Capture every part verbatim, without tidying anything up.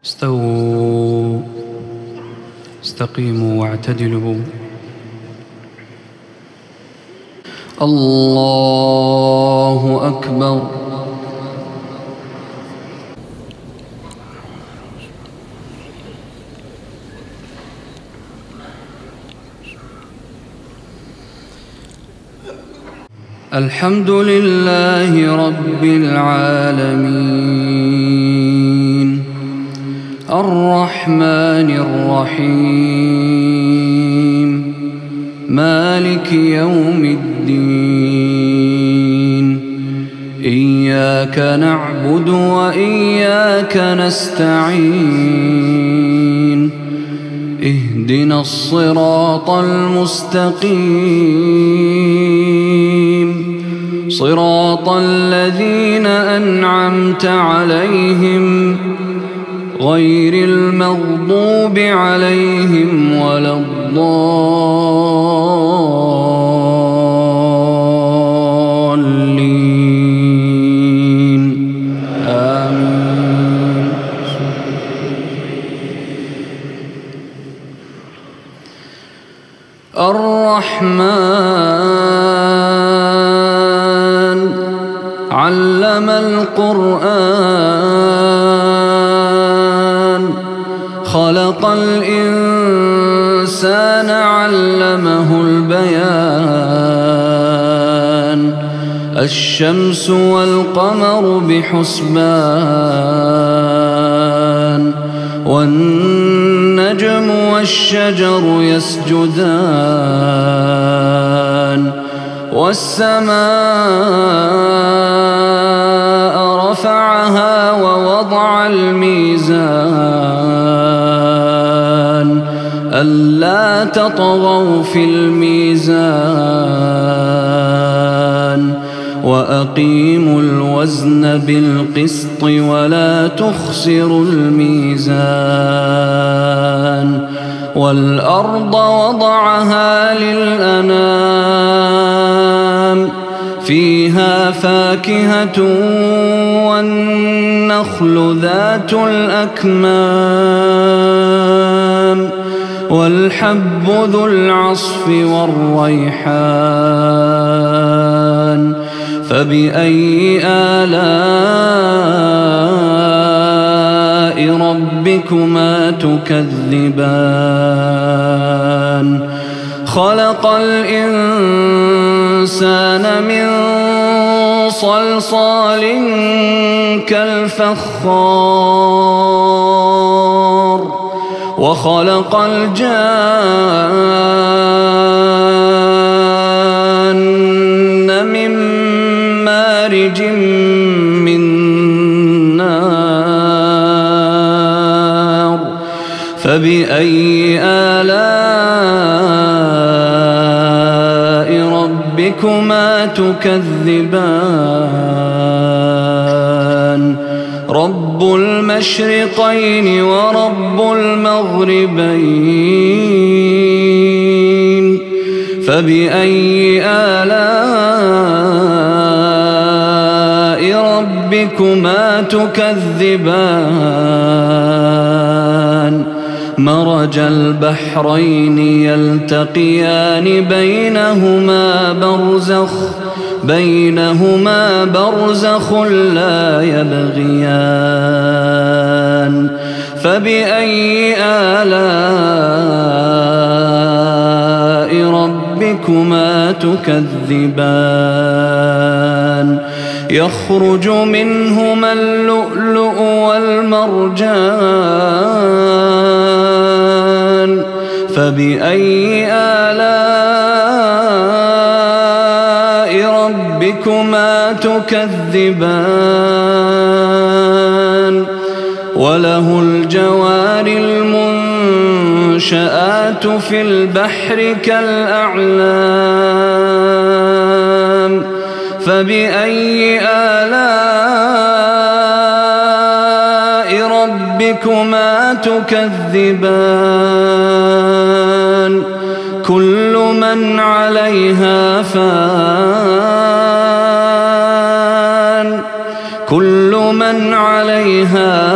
استووا استقيموا واعتدلوا. الله أكبر. الحمد لله رب العالمين الرحمن الرحيم مالك يوم الدين إياك نعبد وإياك نستعين اهدنا الصراط المستقيم صراط الذين أنعمت عليهم غير المغضوب عليهم ولا الضالين آمين. الرحمن علم القرآن خلق الإنسان علمه البيان الشمس والقمر بحسبان والنجم والشجر يسجدان والسماء رفعها ووضع الميزان ألا تطغوا في الميزان وأقيموا الوزن بالقسط ولا تخسروا الميزان والأرض وضعها للأنام فيها فاكهة والنخل ذات الأكمام والحب ذو العصف والريحان فبأي آلاء ربكما تكذبان خلق الإنسان من صلصال كالفخار وخلق الجان من مارج من نار فبأي آلاء ربكما تكذبان رب المشرقين ورب المغربين فبأي آلاء ربكما تكذبان مرج البحرين يلتقيان بينهما برزخ بينهما برزخ لا يبغيان فبأي آلاء ربكما تكذبان يخرج منهما اللؤلؤ والمرجان فبأي آلاء ربكما تكذبان وله الجوار المنشآت في البحر كالأعلام فبأي آلاء ربكما تكذبان كل من عليها فان كل من عليها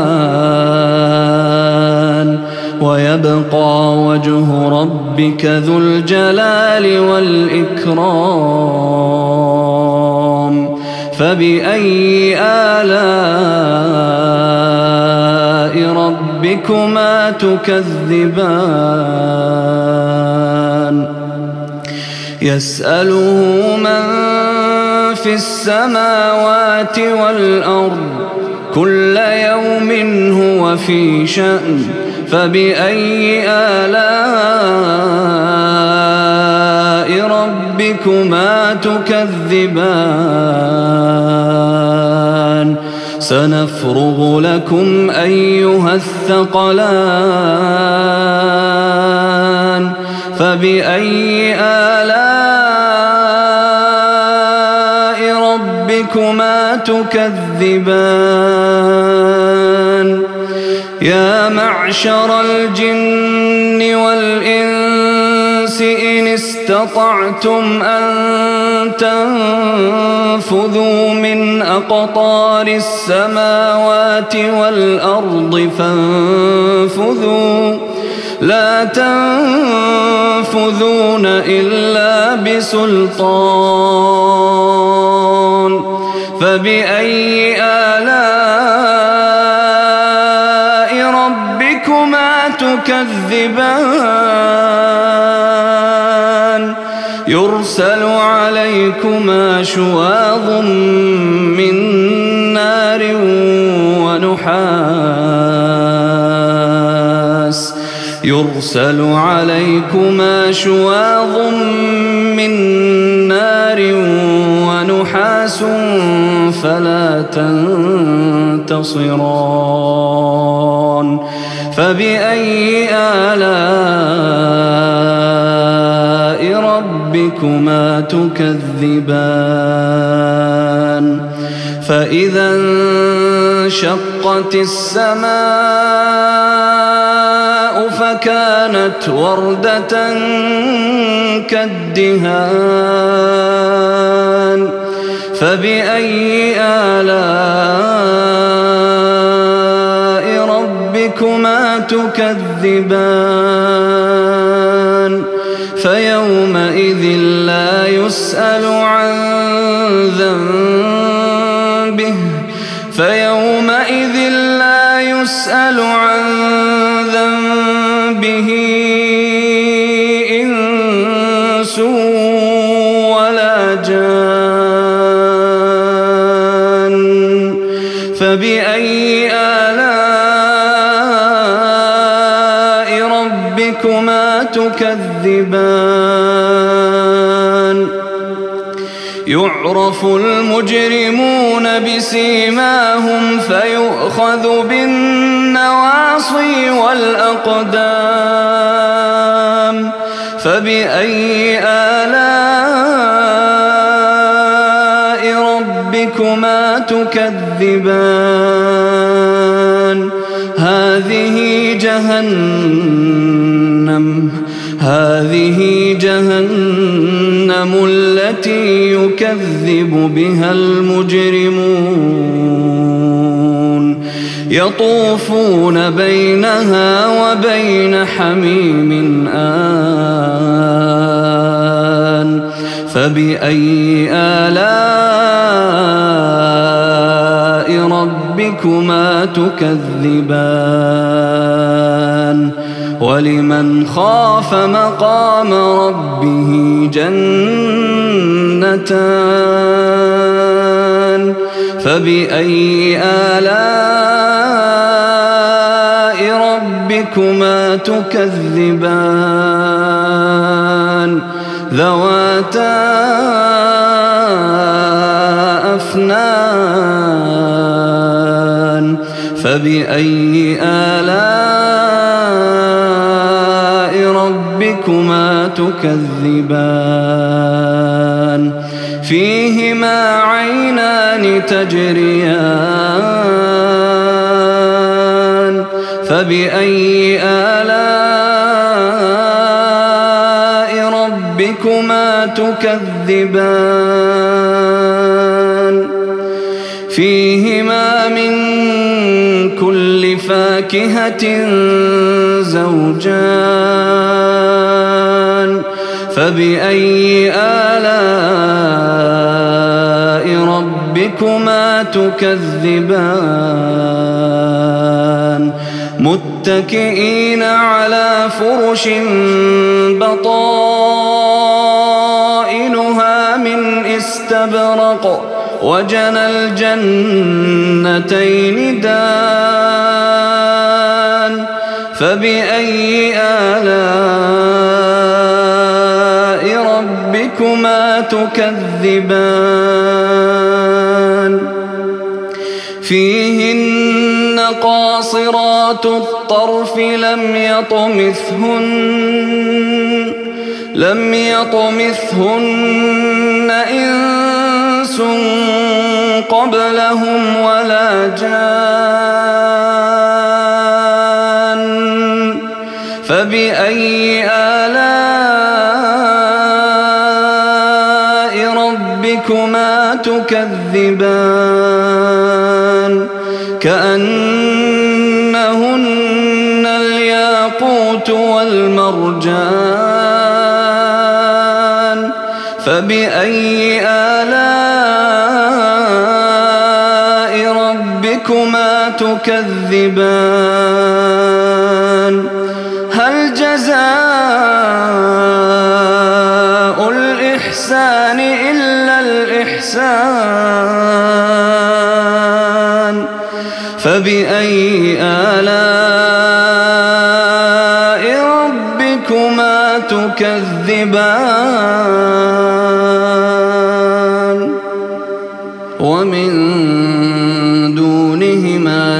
فان ويبقى وجه ربك ذو الجلال والإكرام فبأي آلاء ربكما تكذبان يسأله من في السماوات والأرض كل يوم هو في شأن فبأي آلاء ربكما تكذبان سنفرغ لكم أيها الثقلان فبأي آلاء ربكما تكذبان يا معشر الجن والإنس إن استطعتم أن تنفذوا من أقطار السماوات والأرض فانفذوا لا تنفذون إلا بسلطان فبأي آلاء ربكما تكذبان يرسل عليكما شواظ من نار ونحاس يرسل عليكما شواظ من نار ونحاس فلا تنتصران فبأي آلاء ربكما تكذبان فإذا انشقت السماء فكانت وردة كالدهان فبأي آلاء ربكما تكذبان فيومئذ لا يسأل عن ذنبه فيومئذ لا يسأل عن ذنبه إنس ولا جان فبأي آلاء ربكما تكذبان يعرف المجرمون بسيماهم فيؤخذ بالنواصي والأقدام فبأي آلاء ربكما تكذبان هذه جهنم هذه جهنم التي يكذب بها المجرمون يطوفون بينها وبين حميم آن فبأي آلاء ربكما تكذبان ولمن خاف مقام ربه جنتان فبأي آلاء ربكما تكذبان ذواتا أفنان فبأي آلاء ربكما تكذبان فيهما عينان تجريان فبأي آلاء ربكما تكذبان فيهما من كل فاكهة زوجان فبأي آلاء ربكما تكذبان متكئين على فرش بطائنها من استبرق وجنى الجنتين دان فبأي آلاء ربكما تكذبان فيهن قاصرات الطرف لم يطمثهن لم يطمثهن إنس قبلهم ولا جان فبأي آلاء ربكما تكذبان كأنهن الياقوت والمرجان فبأي آلاء ربكما تكذبان هل جزاء الإحسان إلا الإحسان فبأي آلاء ربكما تكذبان ومن دونهما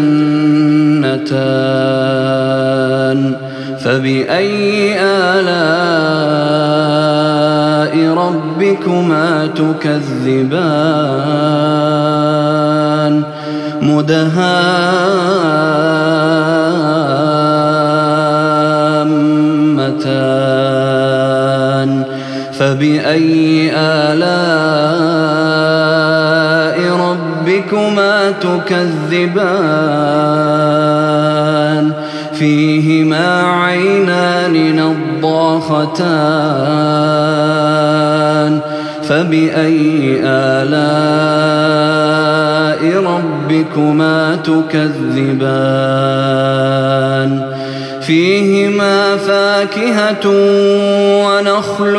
جنتان فبأي آلاء ربكما تكذبان مدهامتان فبأي آلاء ربكما تكذبان فيهما عينان نضاختان فبأي آلاء ربكما تكذبان فيهما فاكهة ونخل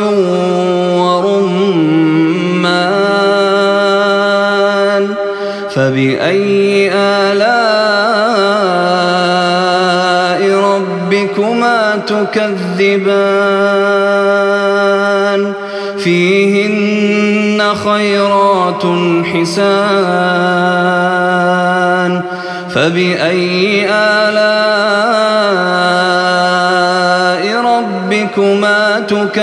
ورمان فبأي آلاء ربكما تكذبان فيهن خيرات حسان فبأي آلاء ربكما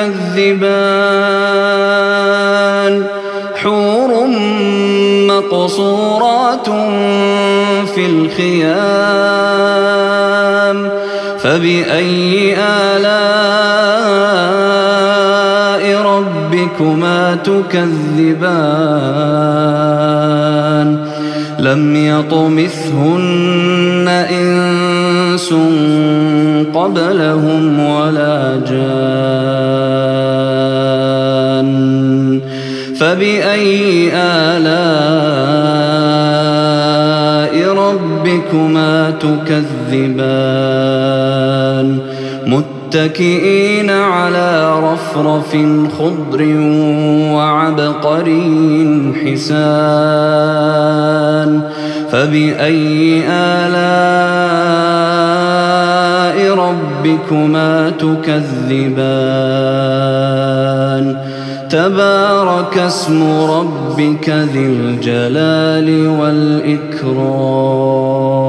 تكذبان حور مقصورات في الخيام فبأي آلاء ربكما تكذبان لم يطمثهن إنس قبلهم ولا جان فبأي آلاء ربكما تكذبان متكئين على رفرف خضر وعبقري حسان فبأي آلاء ربكما تكذبان تبارك اسم ربك ذي الجلال والإكرام